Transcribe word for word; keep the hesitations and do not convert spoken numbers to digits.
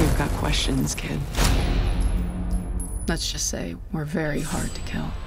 You've got questions, kid. Let's just say we're very hard to kill.